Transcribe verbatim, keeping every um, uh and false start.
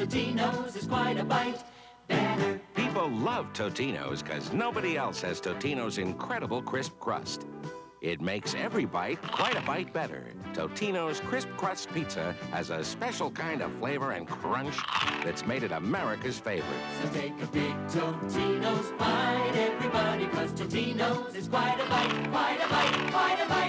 Totino's is quite a bite better. People love Totino's because nobody else has Totino's incredible crisp crust. It makes every bite quite a bite better. Totino's Crisp Crust Pizza has a special kind of flavor and crunch that's made it America's favorite. So take a big Totino's bite, everybody, 'cause Totino's is quite a bite, quite a bite, quite a bite.